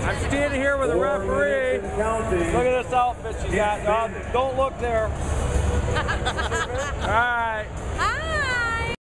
I'm standing here with a referee. Look at this outfit she got. Don't look there.